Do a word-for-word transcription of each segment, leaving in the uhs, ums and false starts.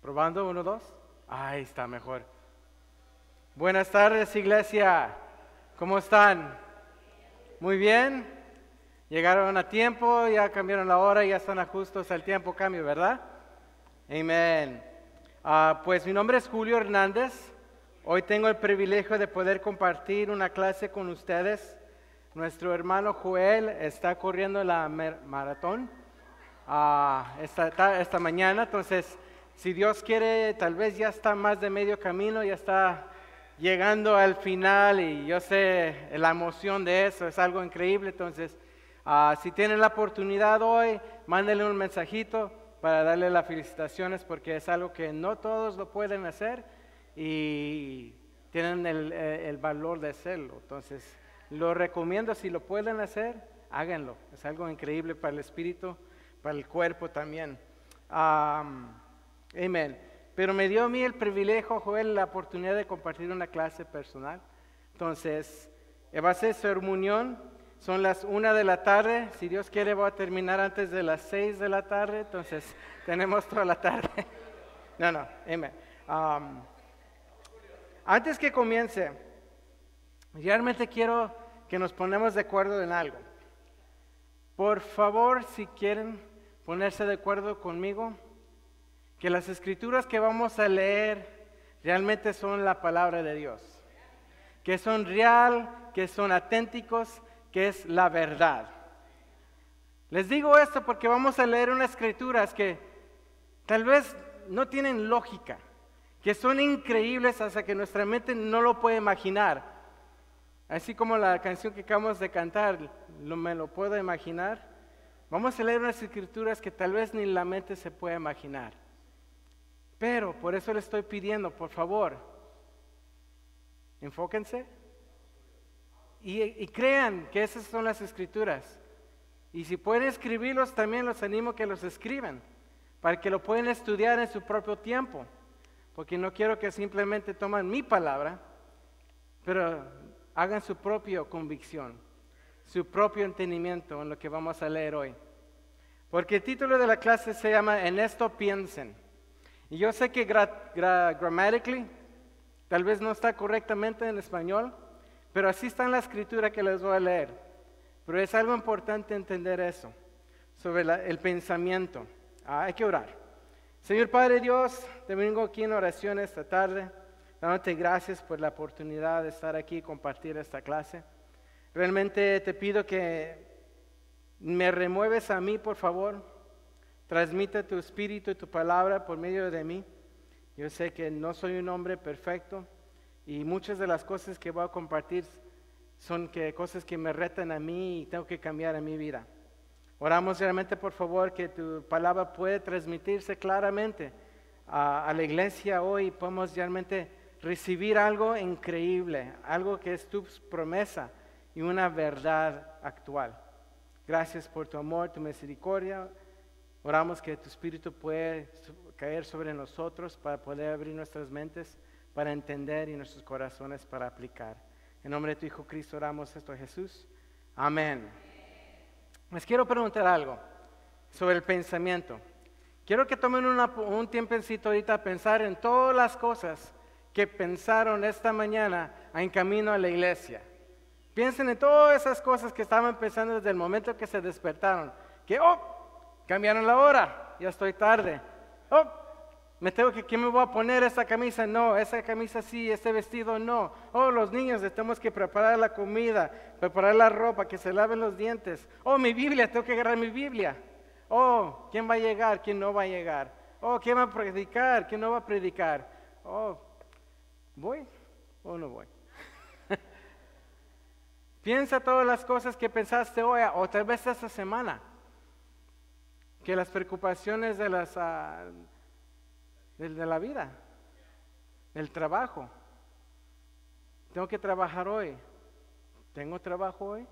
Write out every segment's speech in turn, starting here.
Probando, uno, dos. Ahí está mejor. Buenas tardes, iglesia. ¿Cómo están? Muy bien. Llegaron a tiempo, ya cambiaron la hora, ya están ajustos al tiempo cambio, ¿verdad? Amén. Uh, pues mi nombre es Julio Hernández. Hoy tengo el privilegio de poder compartir una clase con ustedes. Nuestro hermano Joel está corriendo la maratón uh, esta, esta mañana, entonces si Dios quiere, tal vez ya está más de medio camino, ya está llegando al final y yo sé la emoción de eso, es algo increíble. Entonces, uh, si tienen la oportunidad hoy, mándenle un mensajito para darle las felicitaciones porque es algo que no todos lo pueden hacer y tienen el, el valor de hacerlo. Entonces, lo recomiendo, si lo pueden hacer, háganlo. Es algo increíble para el espíritu, para el cuerpo también. Um, Amén. Pero me dio a mí el privilegio, Joel, la oportunidad de compartir una clase personal. Entonces, va a ser su reunión. Son las una de la tarde. Si Dios quiere, voy a terminar antes de las seis de la tarde. Entonces, tenemos toda la tarde. No, no, amén. Um, antes que comience, realmente quiero que nos ponemos de acuerdo en algo. Por favor, si quieren ponerse de acuerdo conmigo, que las escrituras que vamos a leer realmente son la palabra de Dios, que son real, que son auténticos, que es la verdad. Les digo esto porque vamos a leer unas escrituras que tal vez no tienen lógica, que son increíbles hasta que nuestra mente no lo puede imaginar. Así como la canción que acabamos de cantar, lo, me lo puedo imaginar. Vamos a leer unas escrituras que tal vez ni la mente se puede imaginar. Pero por eso le estoy pidiendo, por favor, enfóquense y, y crean que esas son las escrituras. Y si pueden escribirlos, también los animo a que los escriban, para que lo puedan estudiar en su propio tiempo. Porque no quiero que simplemente tomen mi palabra, pero hagan su propia convicción, su propio entendimiento en lo que vamos a leer hoy. Porque el título de la clase se llama En esto piensen. Y yo sé que gra gra grammatically tal vez no está correctamente en español, pero así está en la escritura que les voy a leer. Pero es algo importante entender eso, sobre la, el pensamiento. Ah, hay que orar. Señor Padre Dios, te vengo aquí en oración esta tarde, dándote gracias por la oportunidad de estar aquí y compartir esta clase. Realmente te pido que me remueves a mí, por favor. Transmite tu espíritu y tu palabra por medio de mí. Yo sé que no soy un hombre perfecto y muchas de las cosas que voy a compartir son que, cosas que me retan a mí y tengo que cambiar en mi vida. Oramos realmente, por favor, que tu palabra pueda transmitirse claramente a, a la iglesia hoy y podamos realmente recibir algo increíble, algo que es tu promesa y una verdad actual. Gracias por tu amor, tu misericordia. Oramos que tu Espíritu pueda caer sobre nosotros para poder abrir nuestras mentes, para entender y nuestros corazones para aplicar. En nombre de tu Hijo Cristo oramos esto a Jesús. Amén. Les quiero preguntar algo sobre el pensamiento. Quiero que tomen una, un tiempecito ahorita a pensar en todas las cosas que pensaron esta mañana en camino a la iglesia. Piensen en todas esas cosas que estaban pensando desde el momento que se despertaron. Que, oh, cambiaron la hora, ya estoy tarde. Oh, me tengo que, ¿qué me voy a poner? ¿Esta camisa? No, esa camisa sí, este vestido no. Oh, los niños, tenemos que preparar la comida, preparar la ropa, que se laven los dientes. Oh, mi Biblia, tengo que agarrar mi Biblia. Oh, ¿quién va a llegar? ¿Quién no va a llegar? Oh, ¿quién va a predicar? ¿Quién no va a predicar? Oh, ¿voy o no voy? Piensa todas las cosas que pensaste hoy o tal vez esta semana. Que las preocupaciones de, las, uh, de, de la vida, del trabajo. Tengo que trabajar hoy. ¿Tengo trabajo hoy?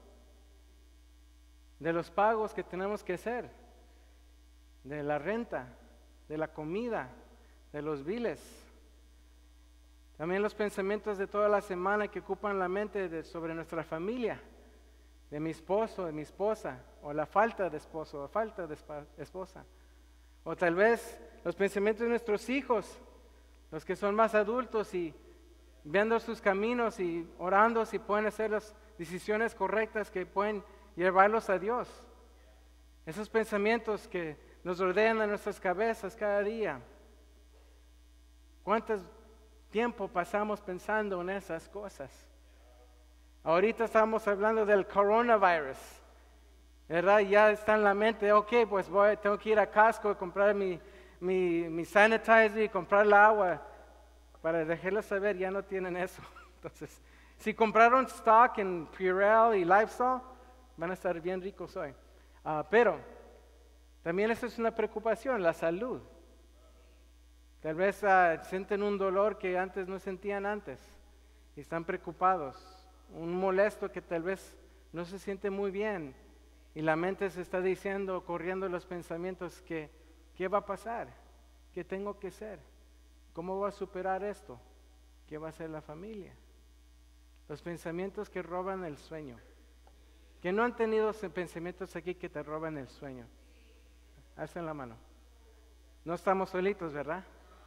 De los pagos que tenemos que hacer, de la renta, de la comida, de los biles. También los pensamientos de toda la semana que ocupan la mente de, sobre nuestra familia, de mi esposo, de mi esposa, o la falta de esposo, o falta de esposa. O tal vez los pensamientos de nuestros hijos, los que son más adultos y viendo sus caminos y orando si pueden hacer las decisiones correctas que pueden llevarlos a Dios. Esos pensamientos que nos rodean en nuestras cabezas cada día. ¿Cuánto tiempo pasamos pensando en esas cosas? Ahorita estamos hablando del coronavirus, ¿verdad? Ya está en la mente, ok, pues voy, tengo que ir a Costco a comprar mi, mi, mi sanitizer y comprar el agua. Para dejarles saber, ya no tienen eso. Entonces, si compraron stock en Purell y Lifestyle, van a estar bien ricos hoy. Uh, pero también eso es una preocupación, la salud. Tal vez uh, sienten un dolor que antes no sentían antes y están preocupados. Un molesto que tal vez no se siente muy bien y la mente se está diciendo, corriendo los pensamientos que, ¿qué va a pasar? ¿Qué tengo que hacer? ¿Cómo voy a superar esto? ¿Qué va a hacer la familia? Los pensamientos que roban el sueño. Que no han tenido pensamientos aquí que te roban el sueño. Alcen la mano. No estamos solitos, ¿verdad?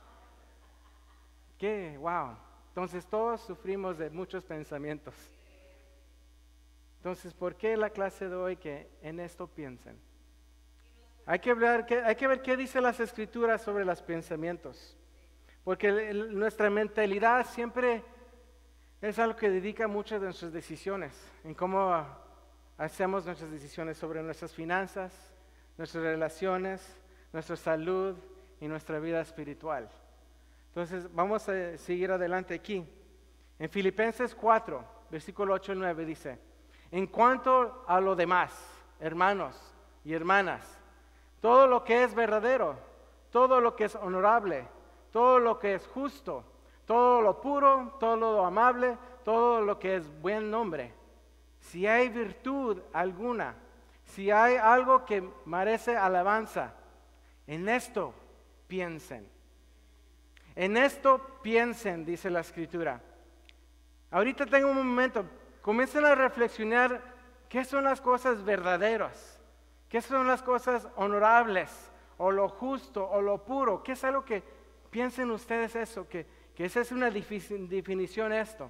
¿Qué? Wow. Entonces todos sufrimos de muchos pensamientos. Entonces, ¿por qué la clase de hoy que en esto piensen? Hay que ver, hay que ver qué dice las Escrituras sobre los pensamientos. Porque el, nuestra mentalidad siempre es algo que dedica muchas de nuestras decisiones, en cómo hacemos nuestras decisiones sobre nuestras finanzas, nuestras relaciones, nuestra salud y nuestra vida espiritual. Entonces, vamos a seguir adelante aquí. En Filipenses cuatro, versículo ocho y nueve dice, en cuanto a lo demás, hermanos y hermanas, todo lo que es verdadero, todo lo que es honorable, todo lo que es justo, todo lo puro, todo lo amable, todo lo que es buen nombre. Si hay virtud alguna, si hay algo que merece alabanza, en esto piensen. En esto piensen, dice la Escritura. Ahorita tengo un momento, comiencen a reflexionar qué son las cosas verdaderas, qué son las cosas honorables, o lo justo, o lo puro, qué es algo que piensen ustedes eso, que, que esa es una definición esto.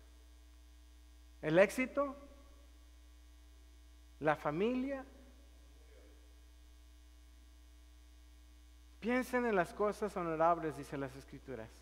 El éxito, la familia. Piensen en las cosas honorables, dice las Escrituras.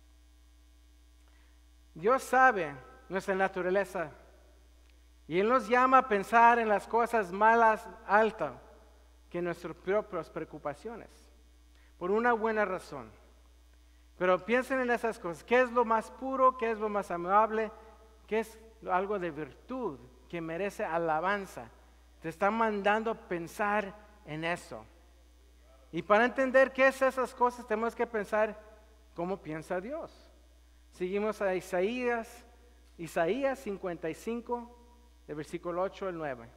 Dios sabe nuestra naturaleza y Él nos llama a pensar en las cosas malas altas que nuestras propias preocupaciones, por una buena razón. Pero piensen en esas cosas. ¿Qué es lo más puro? ¿Qué es lo más amable? ¿Qué es algo de virtud que merece alabanza? Te está mandando a pensar en eso. Y para entender qué es esas cosas, tenemos que pensar cómo piensa Dios. Seguimos a Isaías, Isaías cincuenta y cinco, de versículo ocho al nueve.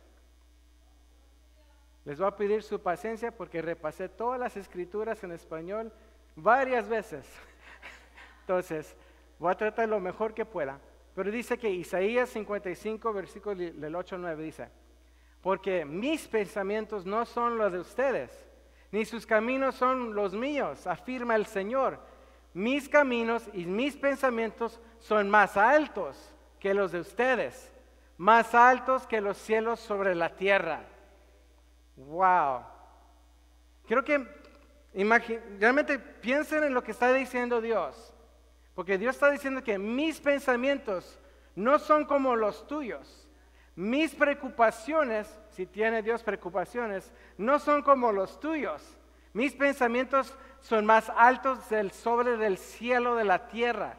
Les voy a pedir su paciencia porque repasé todas las escrituras en español varias veces. Entonces, voy a tratar lo mejor que pueda. Pero dice que Isaías cincuenta y cinco, versículo del ocho al nueve dice, porque mis pensamientos no son los de ustedes, ni sus caminos son los míos, afirma el Señor. Mis caminos y mis pensamientos son más altos que los de ustedes, más altos que los cielos sobre la tierra. Wow. Quiero que imagine, realmente piensen en lo que está diciendo Dios. Porque Dios está diciendo que mis pensamientos no son como los tuyos. Mis preocupaciones, si tiene Dios preocupaciones, no son como los tuyos. Mis pensamientos son más altos del sobre del cielo de la tierra.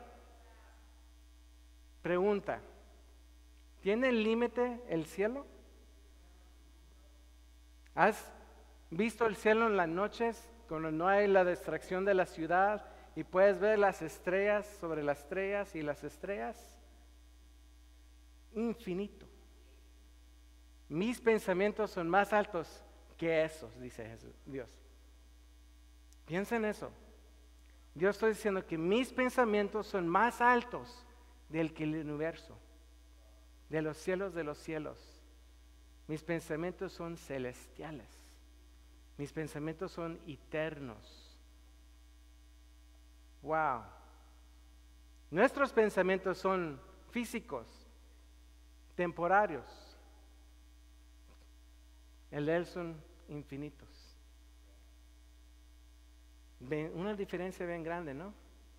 Pregunta, ¿tiene límite el cielo? ¿Has visto el cielo en las noches cuando no hay la distracción de la ciudad y puedes ver las estrellas sobre las estrellas y las estrellas? Infinito. Mis pensamientos son más altos que esos, dice Jesús, Dios. Piensa en eso. Dios está diciendo que mis pensamientos son más altos del que el universo, de los cielos de los cielos. Mis pensamientos son celestiales. Mis pensamientos son eternos. Wow. Nuestros pensamientos son físicos, temporarios. El de Él son infinitos. Ven, una diferencia bien grande, ¿no?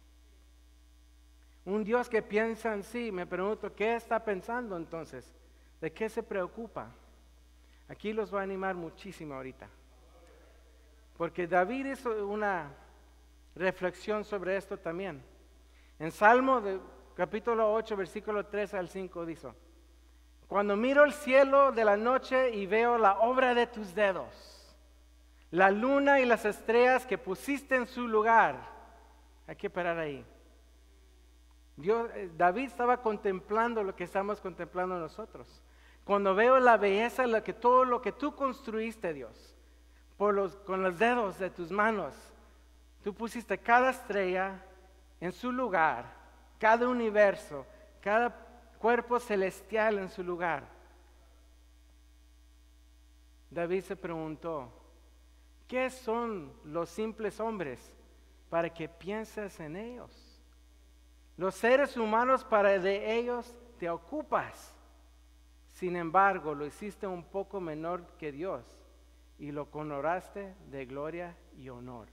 Un Dios que piensa en sí, me pregunto, ¿qué está pensando entonces? ¿De qué se preocupa? Aquí los va a animar muchísimo ahorita. Porque David hizo una reflexión sobre esto también. En Salmo de, capítulo ocho, versículo tres al cinco dice: cuando miro el cielo de la noche y veo la obra de tus dedos, la luna y las estrellas que pusiste en su lugar. Hay que parar ahí. Dios, David estaba contemplando lo que estamos contemplando nosotros. Cuando veo la belleza, lo que, todo lo que tú construiste, Dios, por los, con los dedos de tus manos, tú pusiste cada estrella en su lugar, cada universo, cada cuerpo celestial en su lugar. David se preguntó, ¿qué son los simples hombres para que pienses en ellos? Los seres humanos, para de ellos te ocupas. Sin embargo, lo hiciste un poco menor que Dios y lo coronaste de gloria y honor.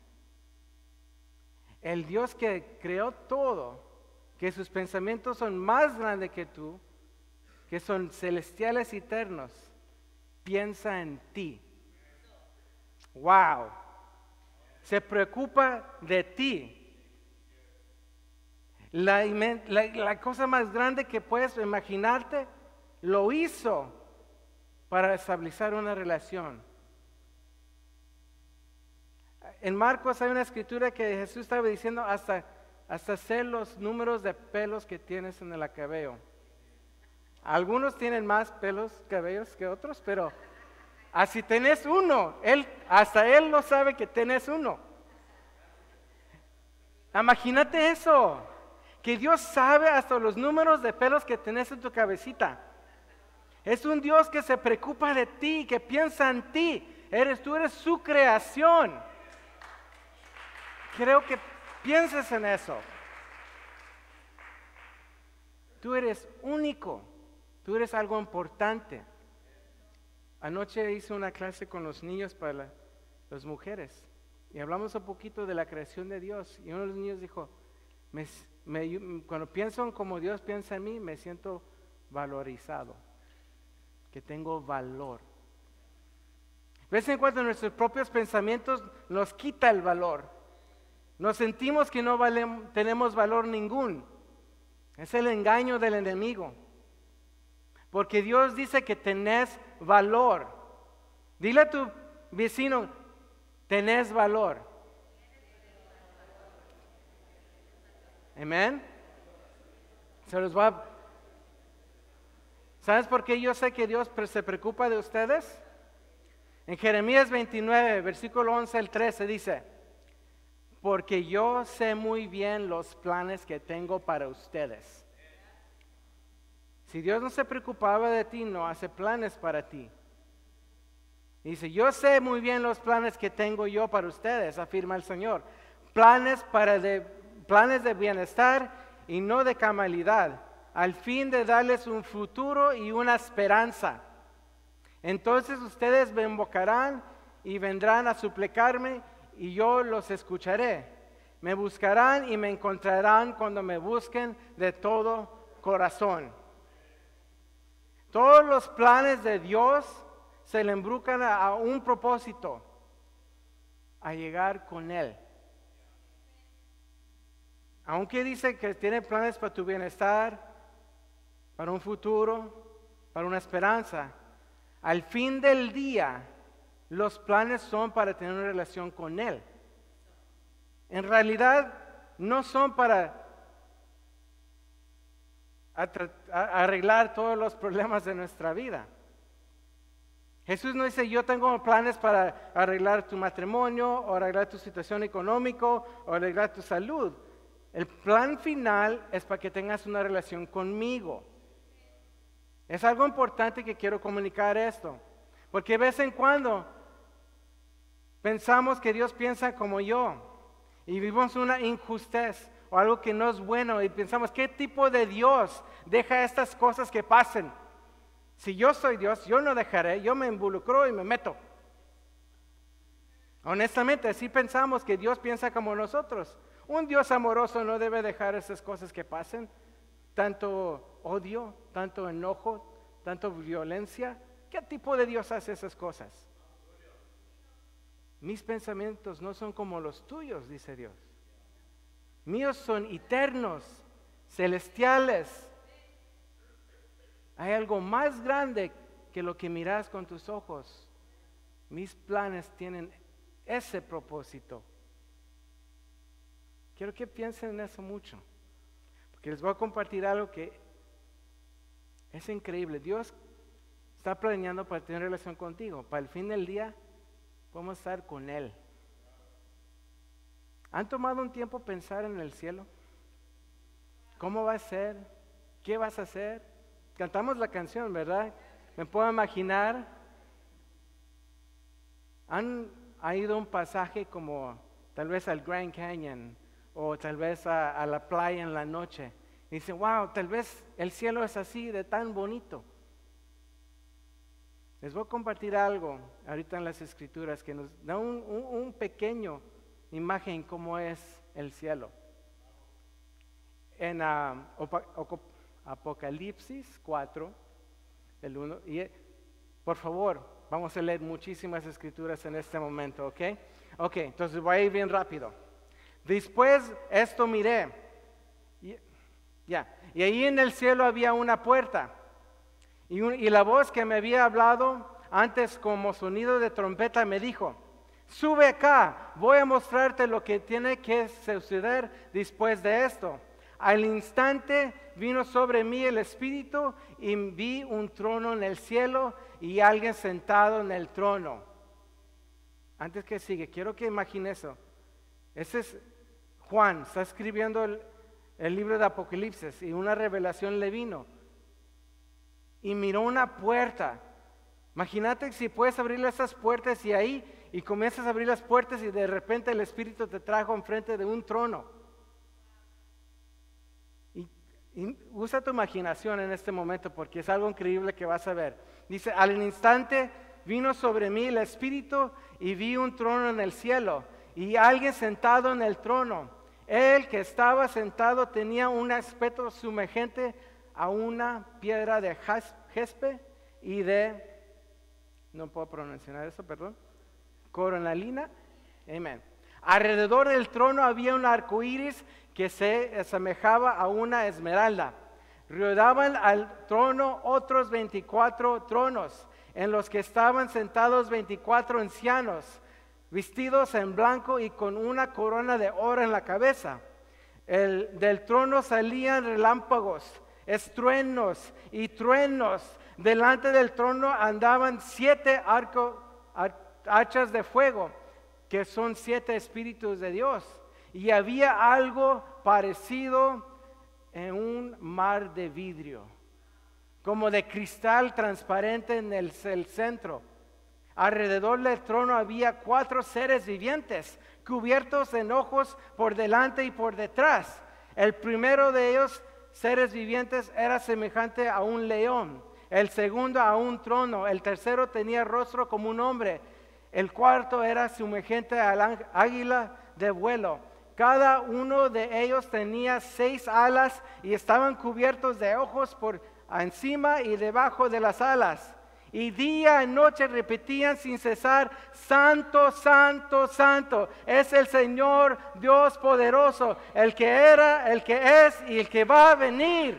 El Dios que creó todo, que sus pensamientos son más grandes que tú, que son celestiales y eternos, piensa en ti. Wow. Se preocupa de ti. La, la, la cosa más grande que puedes imaginarte, lo hizo para establecer una relación. En Marcos hay una escritura que Jesús estaba diciendo hasta, hasta hacer los números de pelos que tienes en el cabello. Algunos tienen más pelos, cabellos que otros, pero así tenés uno, él, hasta él lo sabe que tenés uno. Imagínate eso. Que Dios sabe hasta los números de pelos que tenés en tu cabecita. Es un Dios que se preocupa de ti, que piensa en ti. Eres, tú eres su creación. Creo que pienses en eso. Tú eres único. Tú eres algo importante. Anoche hice una clase con los niños para la, las mujeres. Y hablamos un poquito de la creación de Dios. Y uno de los niños dijo, me, me, cuando pienso en cómo Dios piensa en mí, me siento valorizado, que tengo valor. De vez en cuando nuestros propios pensamientos nos quita el valor. Nos sentimos que no valemos, tenemos valor ningún. Es el engaño del enemigo. Porque Dios dice que tenés valor. Dile a tu vecino, tenés valor. Amén. Se los va a... ¿Sabes por qué yo sé que Dios se preocupa de ustedes? En Jeremías veintinueve, versículo once al trece dice, porque yo sé muy bien los planes que tengo para ustedes. Si Dios no se preocupaba de ti, no hace planes para ti. Dice, yo sé muy bien los planes que tengo yo para ustedes, afirma el Señor. Planes, para de, planes de bienestar y no de calamidad, al fin de darles un futuro y una esperanza. Entonces ustedes me invocarán y vendrán a suplicarme y yo los escucharé. Me buscarán y me encontrarán cuando me busquen de todo corazón. Todos los planes de Dios se le embrucan a, a un propósito, a llegar con Él. Aunque dice que tiene planes para tu bienestar, para un futuro, para una esperanza, al fin del día, los planes son para tener una relación con Él. En realidad, no son para arreglar todos los problemas de nuestra vida. Jesús no dice, yo tengo planes para arreglar tu matrimonio, o arreglar tu situación económica, o arreglar tu salud. El plan final es para que tengas una relación conmigo. Es algo importante que quiero comunicar esto, porque de vez en cuando pensamos que Dios piensa como yo y vivimos una injusticia o algo que no es bueno y pensamos, ¿qué tipo de Dios deja estas cosas que pasen? Si yo soy Dios, yo no dejaré, yo me involucro y me meto. Honestamente, así pensamos que Dios piensa como nosotros. Un Dios amoroso no debe dejar esas cosas que pasen, tanto odio, tanto enojo, tanto violencia. ¿Qué tipo de Dios hace esas cosas? Mis pensamientos no son como los tuyos, dice Dios. Míos son eternos, celestiales. Hay algo más grande que lo que miras con tus ojos. Mis planes tienen ese propósito. Quiero que piensen en eso mucho, porque les voy a compartir algo que es increíble. Dios está planeando para tener relación contigo. Para el fin del día, podemos estar con Él. ¿Han tomado un tiempo pensar en el cielo? ¿Cómo va a ser? ¿Qué vas a hacer? Cantamos la canción, ¿verdad? Me puedo imaginar. ¿Han ido a un pasaje como tal vez al Grand Canyon o tal vez a, a la playa en la noche? Y dicen, wow, tal vez el cielo es así, de tan bonito. Les voy a compartir algo ahorita en las escrituras que nos da un, un, un pequeño imagen cómo es el cielo. En uh, Apocalipsis cuatro, el uno, y por favor, vamos a leer muchísimas escrituras en este momento, ¿ok? Ok, entonces voy a ir bien rápido. Después esto miré, y, ya, y ahí en el cielo había una puerta, y, un, y la voz que me había hablado antes como sonido de trompeta me dijo, sube acá, voy a mostrarte lo que tiene que suceder después de esto. Al instante vino sobre mí el Espíritu y vi un trono en el cielo y alguien sentado en el trono. Antes que sigue, quiero que imagine eso. Ese es Juan, está escribiendo el, el libro de Apocalipsis y una revelación le vino. Y miró una puerta. Imagínate si puedes abrir esas puertas y ahí, y comienzas a abrir las puertas y de repente el Espíritu te trajo enfrente de un trono. Y usa tu imaginación en este momento porque es algo increíble que vas a ver. Dice, al instante vino sobre mí el Espíritu y vi un trono en el cielo y alguien sentado en el trono. Él que estaba sentado tenía un aspecto semejante a una piedra de jaspe y de, no puedo pronunciar eso, perdón, cornalina. Amén. Alrededor del trono había un arco iris que se asemejaba a una esmeralda. Rodeaban al trono otros veinticuatro tronos, en los que estaban sentados veinticuatro ancianos, vestidos en blanco y con una corona de oro en la cabeza. El, del trono salían relámpagos, estruendos y truenos. Delante del trono andaban siete arco, ar, hachas de fuego, que son siete espíritus de Dios. Y había algo parecido en un mar de vidrio, como de cristal transparente en el, el centro. Alrededor del trono había cuatro seres vivientes, cubiertos en ojos por delante y por detrás. El primero de ellos, seres vivientes, era semejante a un león. El segundo a un trono. El tercero tenía rostro como un hombre. El cuarto era semejante al águila de vuelo. Cada uno de ellos tenía seis alas y estaban cubiertos de ojos por encima y debajo de las alas. Y día y noche repetían sin cesar, Santo, Santo, Santo, es el Señor Dios poderoso, el que era, el que es y el que va a venir.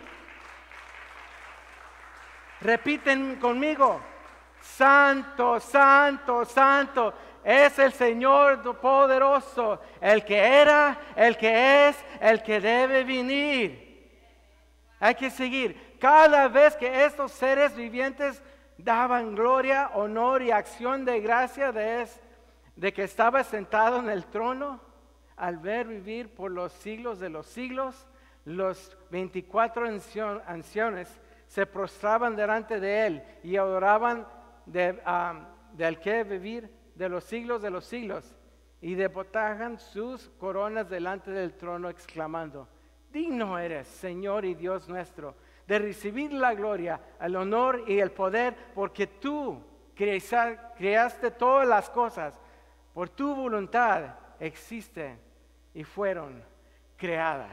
Repiten conmigo, Santo, Santo, Santo, es el Señor poderoso, el que era, el que es, el que debe venir. Hay que seguir. Cada vez que estos seres vivientes daban gloria, honor y acción de gracia de, es, de que estaba sentado en el trono, al ver vivir por los siglos de los siglos, los veinticuatro ancianos se prostraban delante de él y adoraban de, um, del que vivir de los siglos de los siglos, y depotajan sus coronas delante del trono, exclamando: digno eres, Señor y Dios nuestro, de recibir la gloria, el honor y el poder, porque tú creaste todas las cosas, por tu voluntad existen y fueron creadas.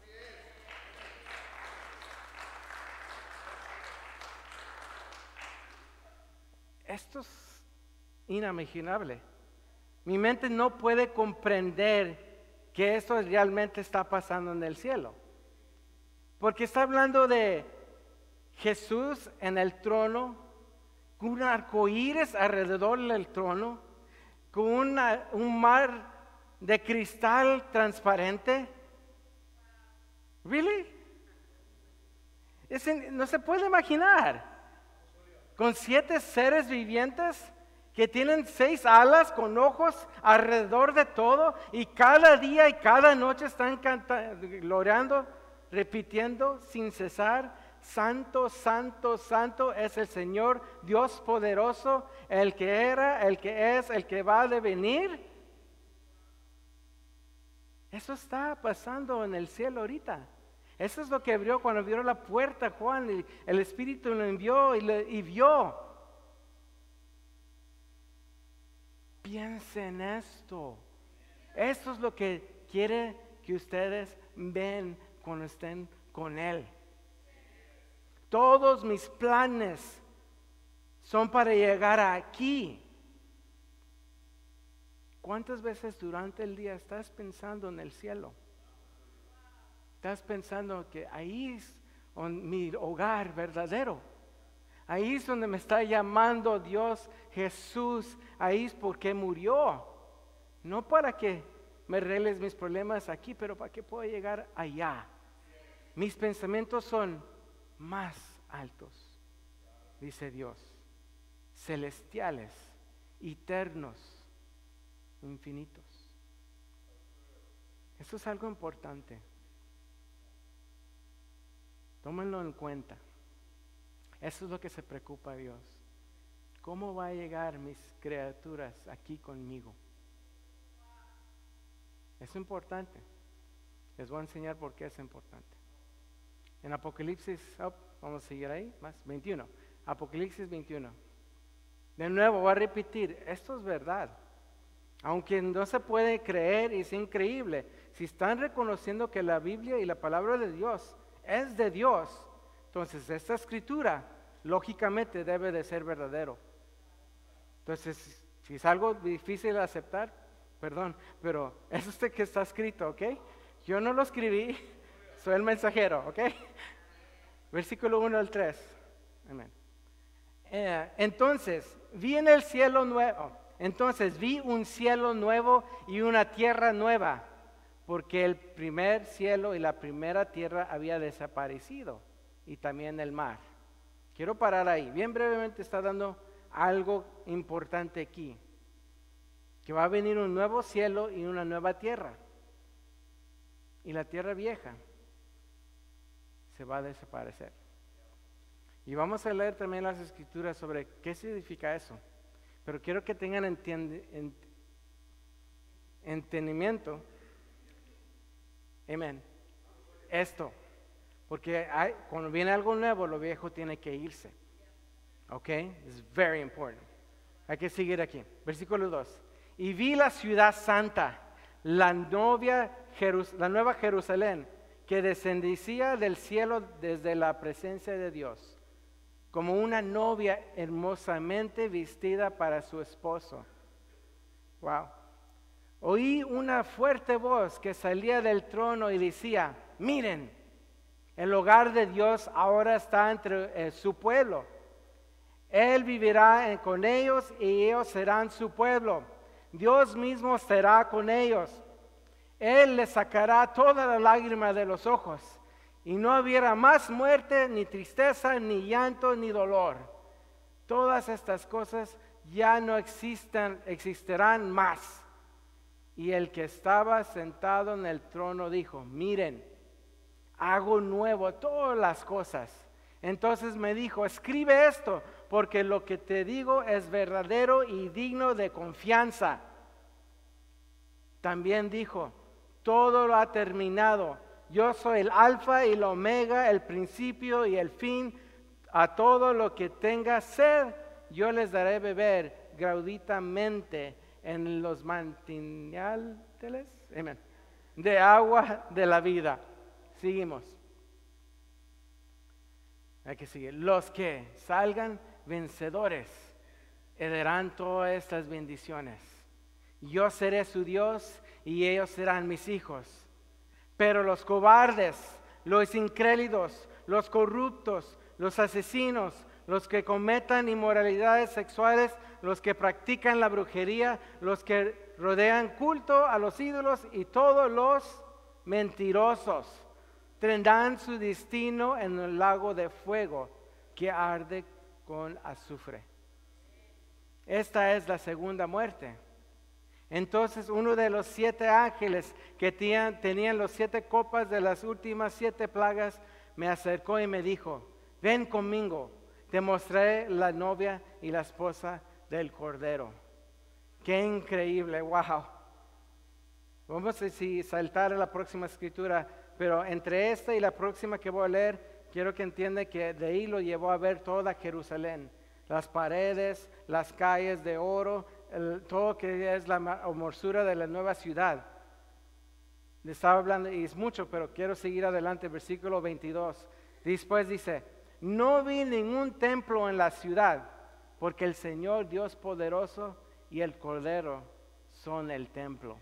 Esto es inimaginable. Mi mente no puede comprender que esto realmente está pasando en el cielo. Porque está hablando de Jesús en el trono, con un arco iris alrededor del trono, con una, un mar de cristal transparente. ¿Really? Es, no se puede imaginar. Con siete seres vivientes que tienen seis alas con ojos alrededor de todo, y cada día y cada noche están cantando, gloriando, repitiendo sin cesar: santo, santo, santo es el Señor Dios poderoso, el que era, el que es, el que va a venir. Eso está pasando en el cielo ahorita. Eso es lo que abrió cuando abrió la puerta Juan, y el Espíritu lo envió y, le, y vio. Piensen en esto. Esto es lo que quiere que ustedes ven cuando estén con Él. Todos mis planes son para llegar aquí. ¿Cuántas veces durante el día estás pensando en el cielo? Estás pensando que ahí es mi hogar verdadero. Ahí es donde me está llamando Dios, Jesús. Ahí es porque murió. No para que me arregles mis problemas aquí, pero para que pueda llegar allá. Mis pensamientos son más altos, dice Dios, celestiales, eternos, infinitos. Eso es algo importante. Tómenlo en cuenta. Eso es lo que se preocupa a Dios. ¿Cómo va a llegar mis criaturas aquí conmigo? Es importante. Les voy a enseñar por qué es importante. En Apocalipsis, oh, vamos a seguir ahí, más, veintiuno. Apocalipsis veintiuno. De nuevo, voy a repetir, esto es verdad. Aunque no se puede creer y es increíble, si están reconociendo que la Biblia y la palabra de Dios es de Dios, entonces esta escritura lógicamente debe de ser verdadero. Entonces, si es algo difícil de aceptar, perdón, pero es usted que está escrito, ¿ok? Yo no lo escribí, soy el mensajero, ¿ok? Versículo uno al tres. Amén. Eh, entonces, vi en el cielo nuevo, entonces vi un cielo nuevo y una tierra nueva, porque el primer cielo y la primera tierra había desaparecido, y también el mar. Quiero parar ahí. Bien brevemente está dando algo importante aquí, que va a venir un nuevo cielo y una nueva tierra, y la tierra vieja se va a desaparecer. Y vamos a leer también las escrituras sobre qué significa eso, pero quiero que tengan entiende, ent, entendimiento. Amén. Esto, porque hay, cuando viene algo nuevo, lo viejo tiene que irse. Ok, it's very important. Hay que seguir aquí. Versículo dos. Y vi la ciudad santa, la novia, Jerus, la nueva Jerusalén, que descendía del cielo desde la presencia de Dios, como una novia hermosamente vestida para su esposo. Wow. Oí una fuerte voz que salía del trono y decía: miren, el hogar de Dios ahora está entre eh, su pueblo. Él vivirá eh, con ellos y ellos serán su pueblo. Dios mismo estará con ellos. Él les sacará toda la lágrima de los ojos, y no habrá más muerte, ni tristeza, ni llanto, ni dolor. Todas estas cosas ya no existan, existirán más. Y el que estaba sentado en el trono dijo: miren, hago nuevo todas las cosas. Entonces me dijo, escribe esto, porque lo que te digo es verdadero y digno de confianza. También dijo, todo lo ha terminado. Yo soy el alfa y el omega, el principio y el fin. A todo lo que tenga sed, yo les daré beber gratuitamente en los manantiales, amén, de agua de la vida. Seguimos. Hay que seguir. Los que salgan vencedores heredarán todas estas bendiciones. Yo seré su Dios y ellos serán mis hijos. Pero los cobardes, los incrédulos, los corruptos, los asesinos, los que cometan inmoralidades sexuales, los que practican la brujería, los que rodean culto a los ídolos y todos los mentirosos tendrán su destino en el lago de fuego que arde con azufre. Esta es la segunda muerte. Entonces uno de los siete ángeles que tenían, tenían las siete copas de las últimas siete plagas me acercó y me dijo, ven conmigo, te mostraré la novia y la esposa del Cordero. Qué increíble, wow. Vamos a si saltar a la próxima escritura, pero entre esta y la próxima que voy a leer, quiero que entienda que de ahí lo llevó a ver toda Jerusalén, las paredes, las calles de oro, el, todo que es la hermosura de la nueva ciudad. Le estaba hablando y es mucho, pero quiero seguir adelante, versículo veintidós. Después dice, no vi ningún templo en la ciudad, porque el Señor Dios poderoso y el Cordero son el templo.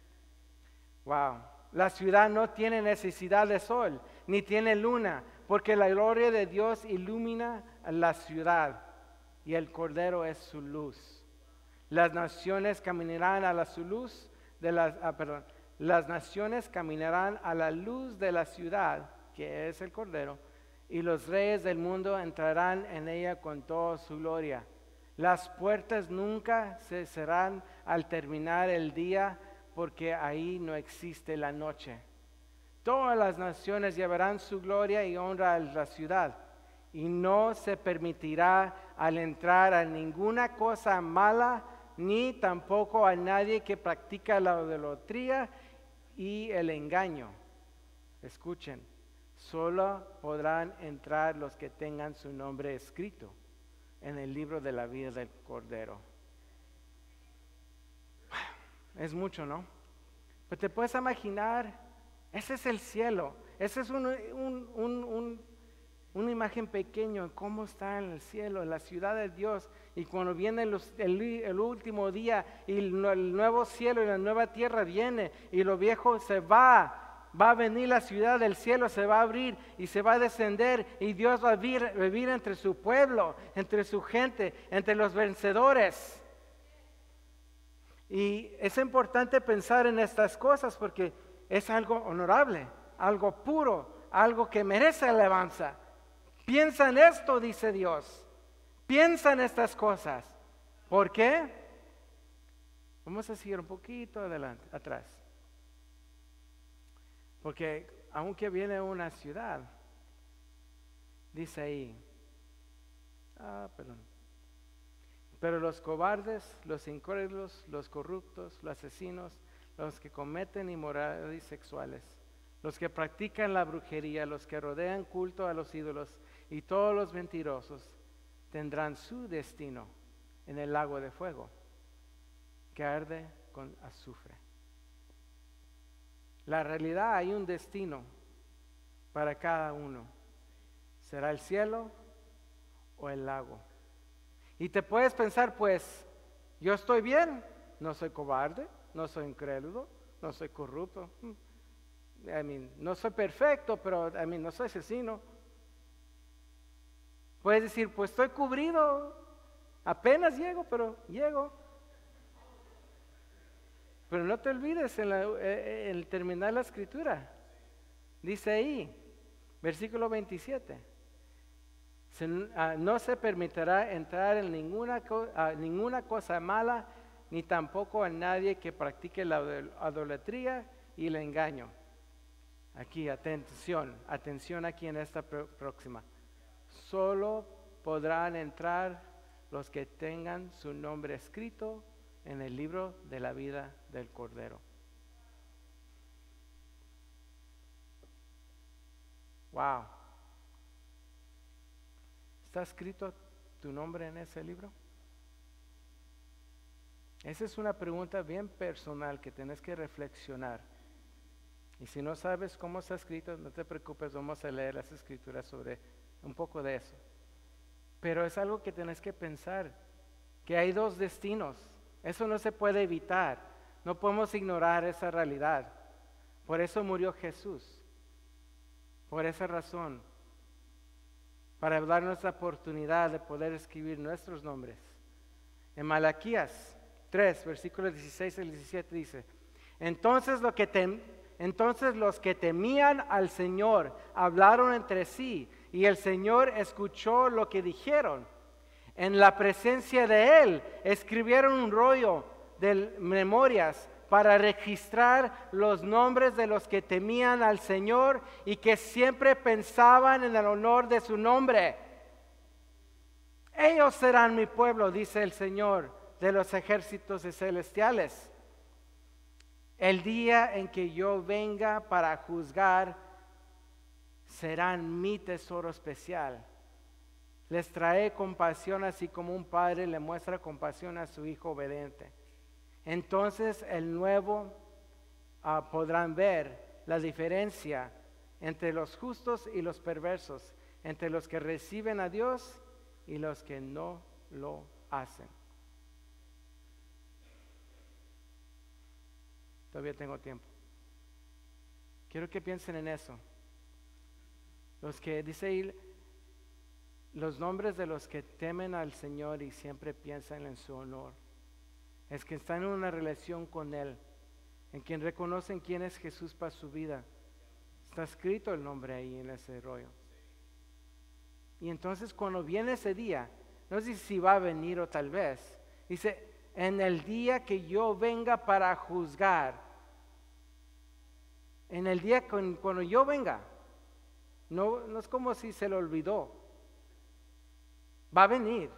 Wow. La ciudad no tiene necesidad de sol, ni tiene luna, porque la gloria de Dios ilumina la ciudad y el Cordero es su luz. Las naciones caminarán a la su luz de las, ah, perdón, las naciones caminarán a la luz de la ciudad, que es el Cordero, y los reyes del mundo entrarán en ella con toda su gloria. Las puertas nunca se cerrarán al terminar el día, porque ahí no existe la noche. Todas las naciones llevarán su gloria y honra a la ciudad, y no se permitirá al entrar a ninguna cosa mala, ni tampoco a nadie que practica la idolatría y el engaño. Escuchen, solo podrán entrar los que tengan su nombre escrito en el libro de la vida del Cordero. Es mucho, ¿no? Pero te puedes imaginar, ese es el cielo, ese es un, un, un, un, una imagen pequeña de cómo está en el cielo, en la ciudad de Dios. Y cuando viene los, el, el último día y el, el nuevo cielo y la nueva tierra viene y lo viejo se va, va a venir la ciudad del cielo, se va a abrir y se va a descender y Dios va a vivir, vivir entre su pueblo, entre su gente, entre los vencedores. Y es importante pensar en estas cosas porque es algo honorable, algo puro, algo que merece alabanza. Piensa en esto, dice Dios. Piensa en estas cosas. ¿Por qué? Vamos a seguir un poquito adelante, atrás. Porque aunque viene una ciudad, dice ahí, ah, perdón. Pero los cobardes, los incrédulos, los corruptos, los asesinos, los que cometen inmoralidades sexuales, los que practican la brujería, los que rodean culto a los ídolos y todos los mentirosos tendrán su destino en el lago de fuego que arde con azufre. La realidad, hay un destino para cada uno. ¿Será el cielo o el lago? Y te puedes pensar, pues, yo estoy bien, no soy cobarde, no soy incrédulo, no soy corrupto. I mean, no soy perfecto, pero I mean, no soy asesino. Puedes decir, pues estoy cubrido, apenas llego, pero llego. Pero no te olvides en, la, en terminar la escritura. Dice ahí, versículo veintisiete. Se, uh, no se permitirá entrar en ninguna, uh, ninguna cosa mala, ni tampoco a nadie que practique la idolatría y el engaño. Aquí, atención, atención aquí en esta próxima. solo podrán entrar los que tengan su nombre escrito en el libro de la vida del Cordero. Wow. ¿Está escrito tu nombre en ese libro? Esa es una pregunta bien personal que tienes que reflexionar. Y si no sabes cómo está escrito, no te preocupes, vamos a leer las escrituras sobre un poco de eso. Pero es algo que tienes que pensar, que hay dos destinos. Eso no se puede evitar. No podemos ignorar esa realidad. Por eso murió Jesús. Por esa razón. Para darnos la oportunidad de poder escribir nuestros nombres. En Malaquías tres, versículos dieciséis al diecisiete dice: Entonces, lo que tem- entonces los que temían al Señor hablaron entre sí, y el Señor escuchó lo que dijeron. En la presencia de Él escribieron un rollo de memorias para registrar los nombres de los que temían al Señor y que siempre pensaban en el honor de su nombre. Ellos serán mi pueblo, dice el Señor de los ejércitos celestiales. El día en que yo venga para juzgar, serán mi tesoro especial. Les trae compasión así como un padre le muestra compasión a su hijo obediente. Entonces el nuevo uh, podrán ver la diferencia entre los justos y los perversos, entre los que reciben a Dios y los que no lo hacen. Todavía tengo tiempo. Quiero que piensen en eso. Los que dice ahí, los nombres de los que temen al Señor y siempre piensan en su honor, es que están en una relación con Él, en quien reconocen quién es Jesús para su vida. Está escrito el nombre ahí en ese rollo. Y entonces cuando viene ese día, no sé si va a venir o tal vez, dice, en el día que yo venga para juzgar, en el día con, cuando yo venga, no, no es como si se lo olvidó, va a venir.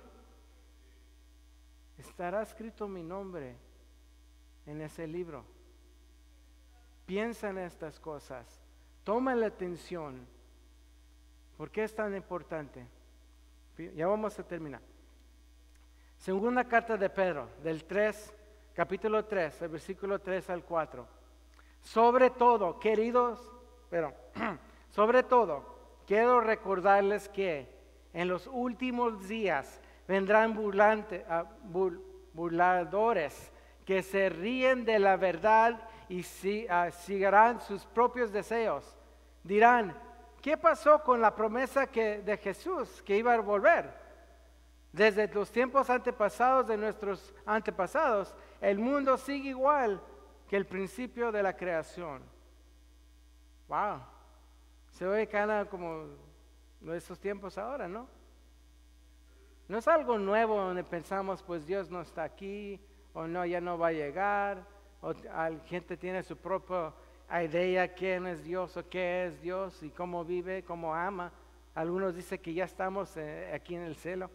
Estará escrito mi nombre en ese libro. Piensa en estas cosas, toma la atención. ¿Por qué es tan importante? Ya vamos a terminar. Segunda carta de Pedro, del tres, capítulo tres, el versículo tres al cuatro. Sobre todo, queridos, pero sobre todo, quiero recordarles que en los últimos días vendrán burlante, uh, bur, burladores que se ríen de la verdad y si, uh, seguirán sus propios deseos. Dirán, ¿qué pasó con la promesa que, de Jesús que iba a volver? Desde los tiempos antepasados de nuestros antepasados, el mundo sigue igual que el principio de la creación. Wow, se oye cana como nuestros tiempos ahora, ¿no? No es algo nuevo donde pensamos, pues Dios no está aquí, o no, ya no va a llegar, o la gente tiene su propia idea quién es Dios o qué es Dios y cómo vive, cómo ama. Algunos dicen que ya estamos eh, aquí en el cielo.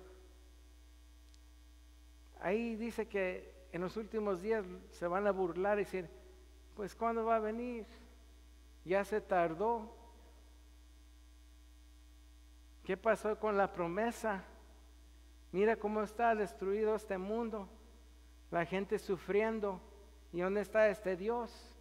Ahí dice que en los últimos días se van a burlar y decir, pues ¿cuándo va a venir? Ya se tardó. ¿Qué pasó con la promesa? Mira cómo está destruido este mundo, la gente sufriendo. ¿Y dónde está este Dios?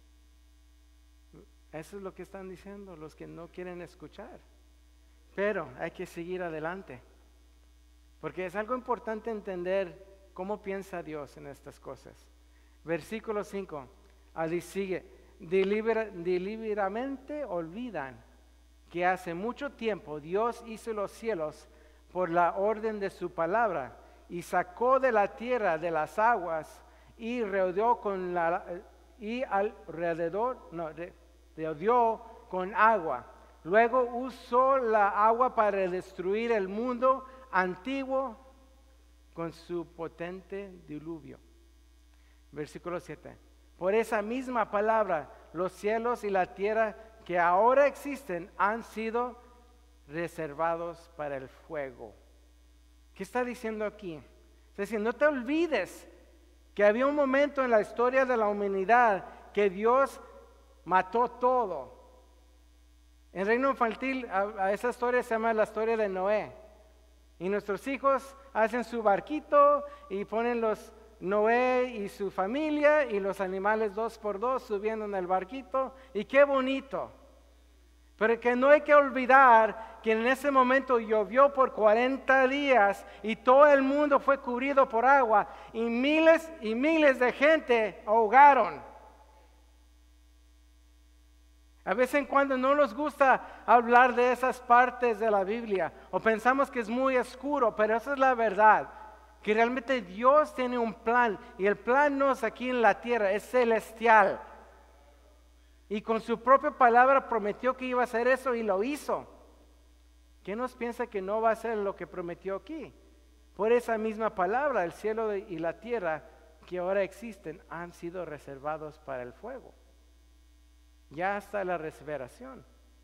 Eso es lo que están diciendo los que no quieren escuchar. Pero hay que seguir adelante, porque es algo importante entender cómo piensa Dios en estas cosas. Versículo cinco, ahí sigue, Delibera, deliberadamente olvidan que hace mucho tiempo Dios hizo los cielos por la orden de su palabra y sacó de la tierra de las aguas y rodeó con la y alrededor no rodeó con agua. Luego usó la agua para destruir el mundo antiguo con su potente diluvio. Versículo siete. Por esa misma palabra, los cielos y la tierra que ahora existen han sido reservados para el fuego. ¿Qué está diciendo aquí? Está diciendo, no te olvides que había un momento en la historia de la humanidad que Dios mató todo. En Reino Infantil a, a esa historia se llama la historia de Noé. Y nuestros hijos hacen su barquito y ponen los Noé y su familia y los animales dos por dos subiendo en el barquito. Y qué bonito. Pero que no hay que olvidar que en ese momento llovió por cuarenta días y todo el mundo fue cubrido por agua y miles y miles de gente ahogaron. A veces en cuando no nos gusta hablar de esas partes de la Biblia o pensamos que es muy oscuro, pero esa es la verdad, que realmente Dios tiene un plan y el plan no es aquí en la tierra, es celestial. Y con su propia palabra prometió que iba a hacer eso y lo hizo. ¿Qué nos piensa que no va a hacer lo que prometió aquí? Por esa misma palabra, el cielo y la tierra que ahora existen han sido reservados para el fuego. Ya está la reservación.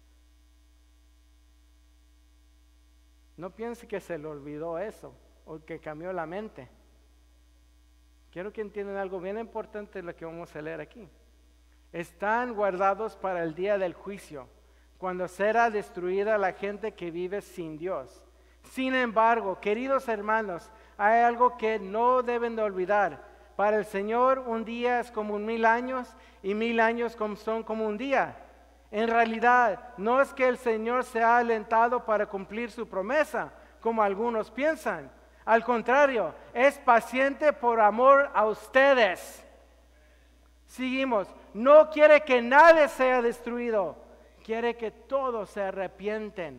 No piense que se le olvidó eso o que cambió la mente. Quiero que entiendan algo bien importante de lo que vamos a leer aquí. Están guardados para el día del juicio, cuando será destruida la gente que vive sin Dios. Sin embargo, queridos hermanos, hay algo que no deben de olvidar. Para el Señor un día es como un mil años y mil años son como un día. En realidad, no es que el Señor se ha alentado para cumplir su promesa, como algunos piensan. Al contrario, es paciente por amor a ustedes. Seguimos, no quiere que nadie sea destruido, quiere que todos se arrepienten.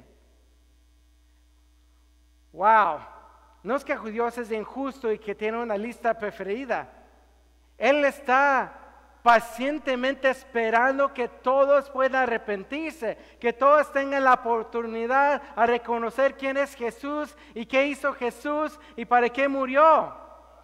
Wow, no es que Dios es injusto y que tiene una lista preferida. Él está pacientemente esperando que todos puedan arrepentirse, que todos tengan la oportunidad a reconocer quién es Jesús y qué hizo Jesús y para qué murió.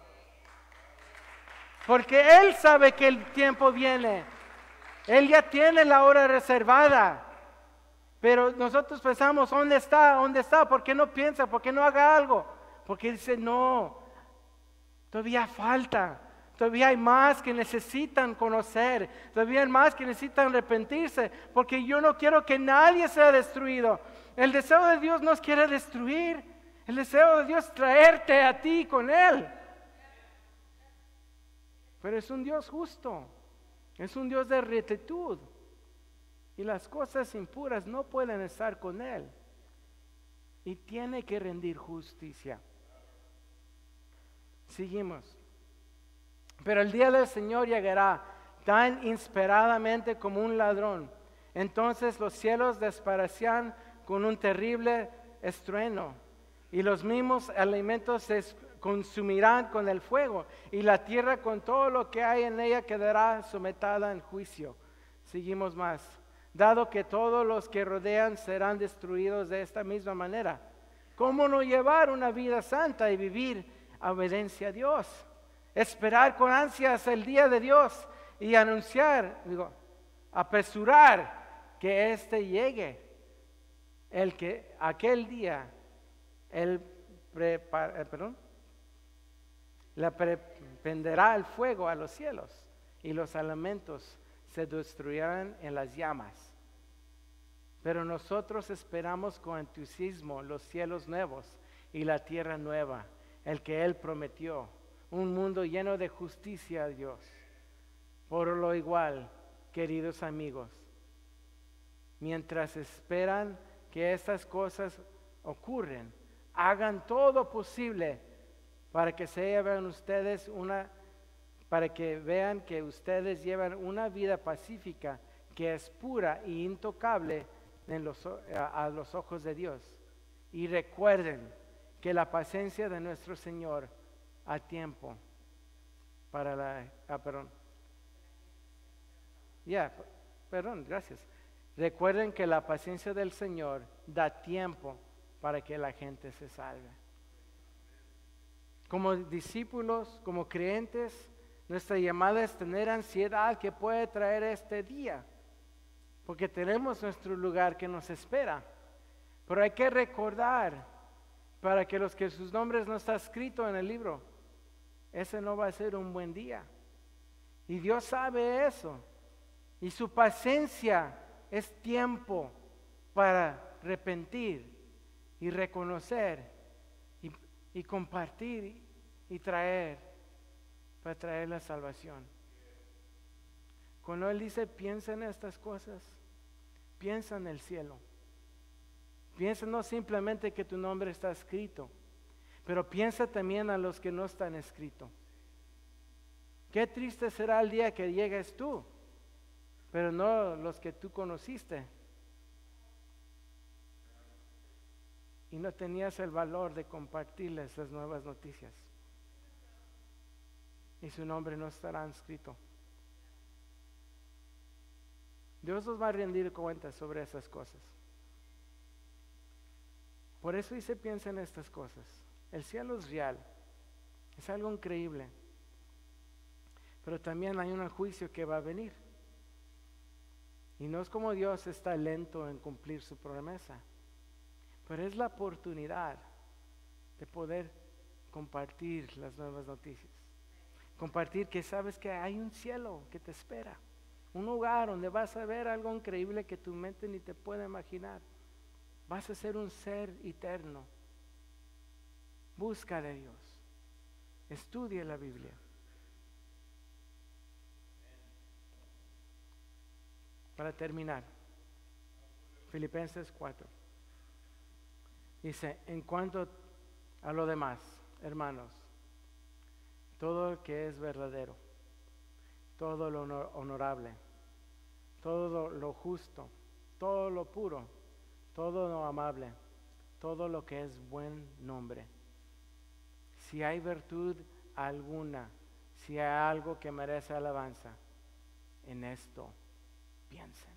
Porque Él sabe que el tiempo viene. Él ya tiene la hora reservada. Pero nosotros pensamos, ¿dónde está? ¿Dónde está? ¿Por qué no piensa? ¿Por qué no haga algo? Porque dice, no, todavía falta. Todavía hay más que necesitan conocer. Todavía hay más que necesitan arrepentirse. Porque yo no quiero que nadie sea destruido. El deseo de Dios no es quiere destruir. El deseo de Dios es traerte a ti con Él. Pero es un Dios justo, es un Dios de rectitud. Y las cosas impuras no pueden estar con Él. Y tiene que rendir justicia. Seguimos. Pero el día del Señor llegará tan inesperadamente como un ladrón. Entonces los cielos desaparecerán con un terrible estruendo. Y los mismos alimentos se consumirán con el fuego, y la tierra con todo lo que hay en ella quedará sometida en juicio. Seguimos más. Dado que todos los que rodean serán destruidos de esta misma manera, ¿cómo no llevar una vida santa y vivir a obediencia a Dios? Esperar con ansias el día de Dios y anunciar, digo, apresurar que éste llegue. El que aquel día, Él prepara, perdón, le prenderá el fuego a los cielos y los alimentos se destruirán en las llamas. Pero nosotros esperamos con entusiasmo los cielos nuevos y la tierra nueva, el que Él prometió, un mundo lleno de justicia a Dios. Por lo igual, queridos amigos, mientras esperan que estas cosas ocurren, hagan todo posible para que se lleven ustedes una, para que vean que ustedes llevan una vida pacífica que es pura e intocable en los, a, a los ojos de Dios. Y recuerden que la paciencia de nuestro Señor a tiempo para la, ah, perdón, ya, yeah, perdón, gracias. Recuerden que la paciencia del Señor da tiempo para que la gente se salve. Como discípulos, como creyentes, nuestra llamada es tener ansiedad que puede traer este día, porque tenemos nuestro lugar que nos espera. Pero hay que recordar para que los que sus nombres no están escritos en el libro, ese no va a ser un buen día. Y Dios sabe eso. Y su paciencia es tiempo para arrepentir y reconocer y, y compartir y, y traer, para traer la salvación. Cuando Él dice piensa en estas cosas, piensa en el cielo. Piensa no simplemente que tu nombre está escrito, pero piensa también a los que no están escritos. Qué triste será el día que llegues tú, pero no los que tú conociste. Y no tenías el valor de compartirles las nuevas noticias. Y su nombre no estará escrito. Dios nos va a rendir cuentas sobre esas cosas. Por eso dice piensa en estas cosas. El cielo es real. Es algo increíble. Pero también hay un juicio que va a venir. Y no es como Dios está lento en cumplir su promesa. Pero es la oportunidad de poder compartir las nuevas noticias. Compartir que sabes que hay un cielo que te espera. Un lugar donde vas a ver algo increíble que tu mente ni te puede imaginar. Vas a ser un ser eterno. Busca de Dios. Estudia la Biblia. Para terminar, Filipenses cuatro. Dice, en cuanto a lo demás, hermanos, todo lo que es verdadero, todo lo honor- honorable, todo lo justo, todo lo puro, todo lo amable, todo lo que es buen nombre. Si hay virtud alguna, si hay algo que merece alabanza, en esto piensen.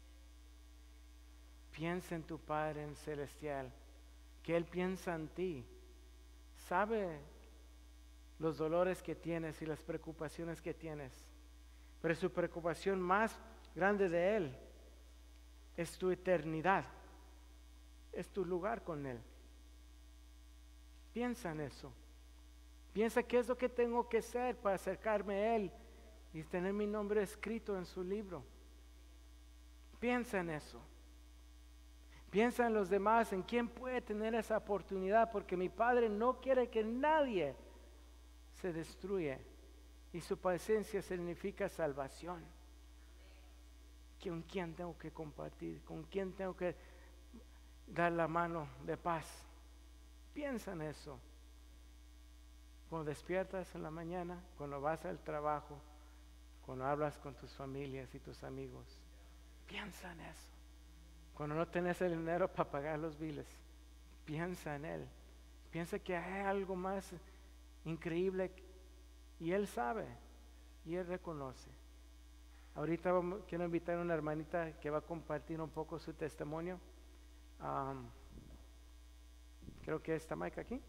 Piensa en tu Padre celestial, que Él piensa en ti. Sabe los dolores que tienes y las preocupaciones que tienes. Pero su preocupación más grande de Él es tu eternidad. Es tu lugar con Él. Piensa en eso. Piensa qué es lo que tengo que hacer para acercarme a Él y tener mi nombre escrito en su libro. Piensa en eso. Piensa en los demás, en quién puede tener esa oportunidad, porque mi Padre no quiere que nadie se destruya. Y su paciencia significa salvación. ¿Con quién tengo que compartir? ¿Con quién tengo que dar la mano de paz? Piensa en eso. Cuando despiertas en la mañana, cuando vas al trabajo, cuando hablas con tus familias y tus amigos, piensa en eso. Cuando no tienes el dinero para pagar los biles, piensa en Él. Piensa que hay algo más increíble y Él sabe y Él reconoce. Ahorita vamos, quiero invitar a una hermanita que va a compartir un poco su testimonio. Um, creo que está Mike aquí.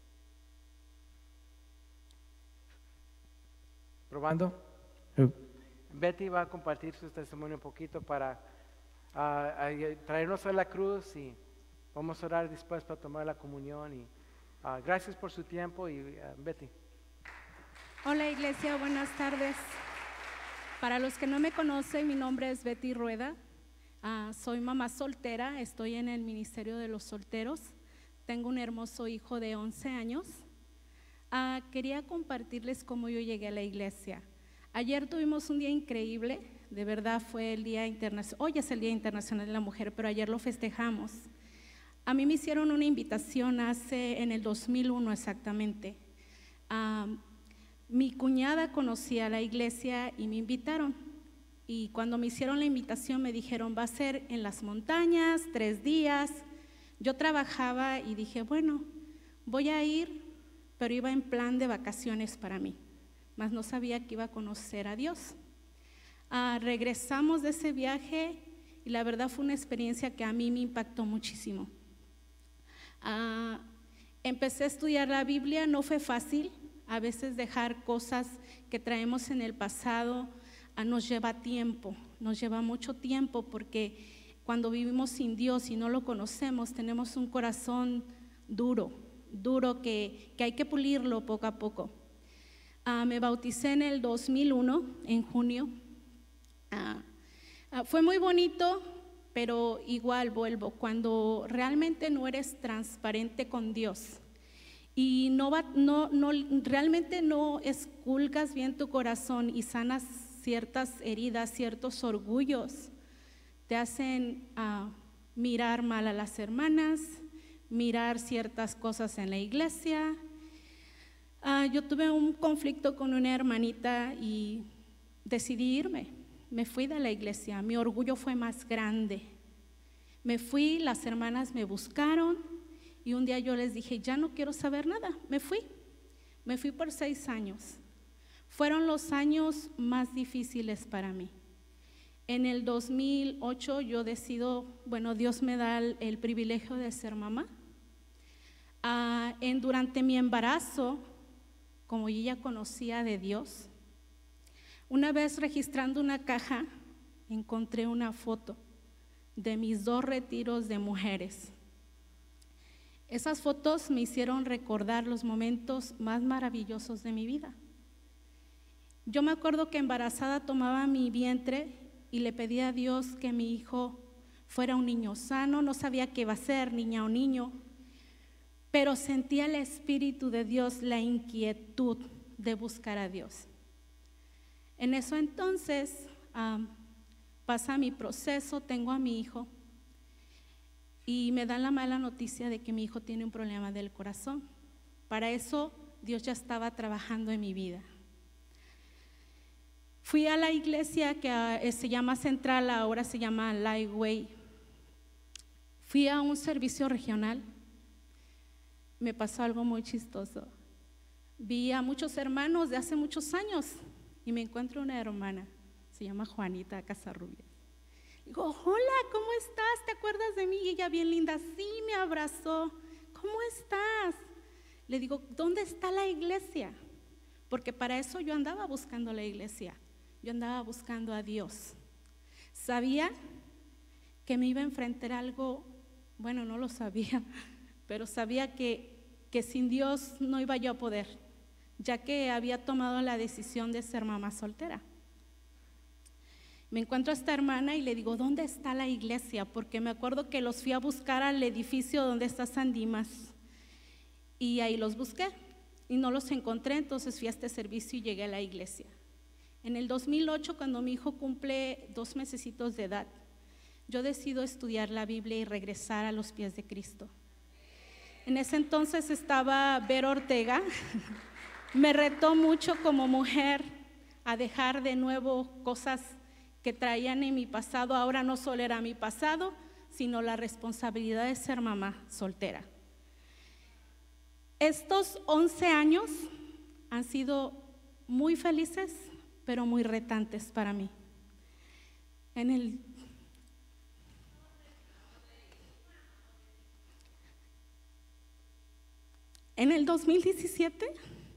Probando. Betty va a compartir su testimonio un poquito para uh, uh, traernos a la cruz y vamos a orar después para tomar la comunión. Y uh, gracias por su tiempo y uh, Betty. Hola iglesia, buenas tardes. Para los que no me conocen, mi nombre es Betty Rueda. Uh, soy mamá soltera, estoy en el Ministerio de los Solteros. Tengo un hermoso hijo de once años. Uh, quería compartirles cómo yo llegué a la iglesia. Ayer tuvimos un día increíble, de verdad fue el Día Internacional, hoy es el Día Internacional de la Mujer, pero ayer lo festejamos. A mí me hicieron una invitación hace, en el dos mil uno exactamente. Uh, mi cuñada conocía la iglesia y me invitaron. Y cuando me hicieron la invitación me dijeron, va a ser en las montañas, tres días. Yo trabajaba y dije, bueno, voy a ir, pero iba en plan de vacaciones para mí. Mas no sabía que iba a conocer a Dios. Ah, regresamos de ese viaje y la verdad fue una experiencia que a mí me impactó muchísimo. Ah, empecé a estudiar la Biblia, no fue fácil. A veces dejar cosas que traemos en el pasado ah, nos lleva tiempo, nos lleva mucho tiempo porque cuando vivimos sin Dios y no lo conocemos, tenemos un corazón duro, duro que, que hay que pulirlo poco a poco. Uh, me bauticé en el dos mil uno, en junio. Uh, uh, fue muy bonito, pero igual vuelvo, cuando realmente no eres transparente con Dios y no, va, no, no realmente no esculcas bien tu corazón y sanas ciertas heridas, ciertos orgullos, te hacen uh, mirar mal a las hermanas, mirar ciertas cosas en la iglesia. Uh, yo tuve un conflicto con una hermanita y decidí irme. Me fui de la iglesia, mi orgullo fue más grande. Me fui, las hermanas me buscaron y un día yo les dije, ya no quiero saber nada. Me fui, me fui por seis años. Fueron los años más difíciles para mí. En el dos mil ocho yo decido, bueno, Dios me da el, el privilegio de ser mamá. Uh, en, durante mi embarazo, como yo ya conocía de Dios, una vez registrando una caja, encontré una foto de mis dos retiros de mujeres. Esas fotos me hicieron recordar los momentos más maravillosos de mi vida. Yo me acuerdo que embarazada tomaba mi vientre y le pedía a Dios que mi hijo fuera un niño sano. No sabía qué iba a ser, niña o niño, pero sentía el Espíritu de Dios, la inquietud de buscar a Dios. En eso entonces um, pasa mi proceso, tengo a mi hijo y me dan la mala noticia de que mi hijo tiene un problema del corazón. Para eso Dios ya estaba trabajando en mi vida. Fui a la iglesia que uh, se llama Central, ahora se llama Lightway. Fui a un servicio regional. Me pasó algo muy chistoso. Vi a muchos hermanos de hace muchos años y me encuentro una hermana, se llama Juanita Casarrubias. Digo, hola, ¿cómo estás? ¿Te acuerdas de mí? Y ella bien linda, sí, me abrazó. ¿Cómo estás? Le digo, ¿dónde está la iglesia? Porque para eso yo andaba buscando la iglesia. Yo andaba buscando a Dios. Sabía que me iba a enfrentar algo, bueno, no lo sabía, pero sabía que, que sin Dios no iba yo a poder, ya que había tomado la decisión de ser mamá soltera. Me encuentro a esta hermana y le digo, ¿dónde está la iglesia? Porque me acuerdo que los fui a buscar al edificio donde está San Dimas y ahí los busqué y no los encontré, entonces fui a este servicio y llegué a la iglesia. En el dos mil ocho, cuando mi hijo cumple dos mesecitos de edad, yo decido estudiar la Biblia y regresar a los pies de Cristo. En ese entonces estaba Vero Ortega, me retó mucho como mujer a dejar de nuevo cosas que traían en mi pasado. Ahora no solo era mi pasado, sino la responsabilidad de ser mamá soltera. Estos once años han sido muy felices, pero muy retantes para mí. En el En el dos mil diecisiete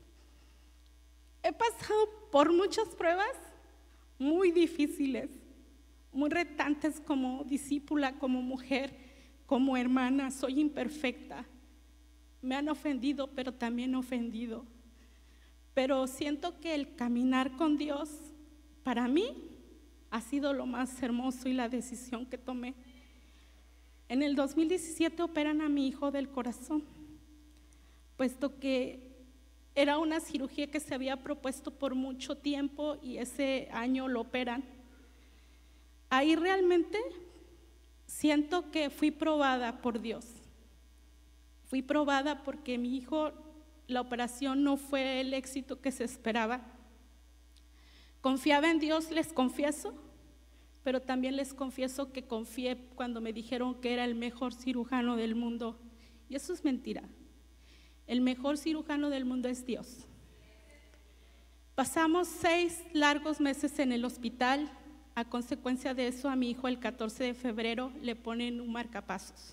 he pasado por muchas pruebas muy difíciles, muy retantes como discípula, como mujer, como hermana. Soy imperfecta. Me han ofendido, pero también ofendido. Pero siento que el caminar con Dios, para mí, ha sido lo más hermoso y la decisión que tomé. En el dos mil diecisiete operan a mi hijo del corazón, puesto que era una cirugía que se había propuesto por mucho tiempo y ese año lo operan. Ahí realmente siento que fui probada por Dios. Fui probada porque mi hijo, la operación no fue el éxito que se esperaba. Confiaba en Dios, les confieso, pero también les confieso que confié cuando me dijeron que era el mejor cirujano del mundo. Y eso es mentira. El mejor cirujano del mundo es Dios. Pasamos seis largos meses en el hospital. A consecuencia de eso, a mi hijo el catorce de febrero le ponen un marcapasos.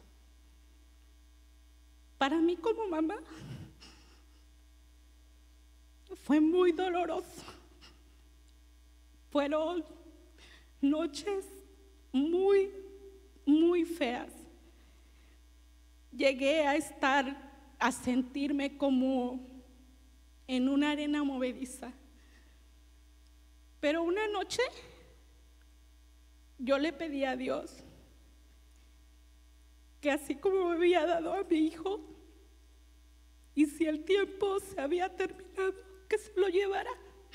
Para mí como mamá fue muy doloroso. Fueron noches muy muy feas. Llegué a estar, a sentirme como en una arena movediza. Pero una noche yo le pedí a Dios que así como me había dado a mi hijo, y si el tiempo se había terminado, que se lo llevara.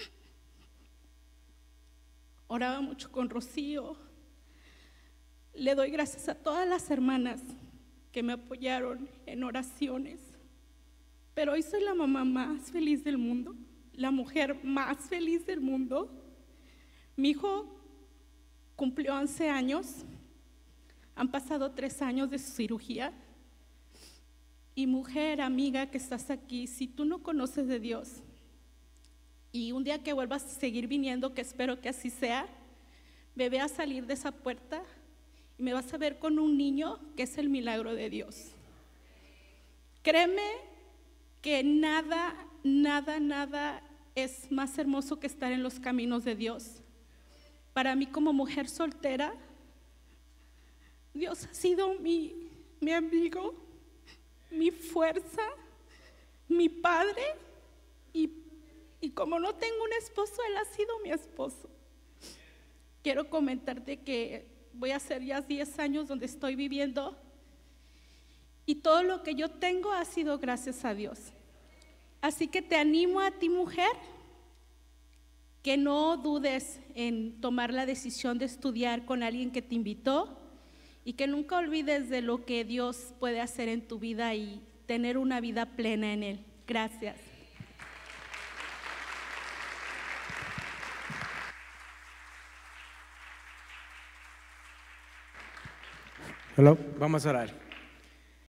Oraba mucho con Rocío. Le doy gracias a todas las hermanas que me apoyaron en oraciones. Pero hoy soy la mamá más feliz del mundo, la mujer más feliz del mundo. Mi hijo cumplió once años, han pasado tres años de su cirugía. Y mujer, amiga que estás aquí, si tú no conoces de Dios, y un día que vuelvas a seguir viniendo, que espero que así sea, me ve a salir de esa puerta y me vas a ver con un niño que es el milagro de Dios. Créeme que nada, nada, nada es más hermoso que estar en los caminos de Dios. Para mí como mujer soltera, Dios ha sido mi, mi amigo, mi fuerza, mi padre, y, y como no tengo un esposo, él ha sido mi esposo. Quiero comentarte que voy a hacer ya diez años donde estoy viviendo, y todo lo que yo tengo ha sido gracias a Dios. Así que te animo a ti, mujer, que no dudes en tomar la decisión de estudiar con alguien que te invitó, y que nunca olvides de lo que Dios puede hacer en tu vida y tener una vida plena en Él. Gracias. Hello. Vamos a orar.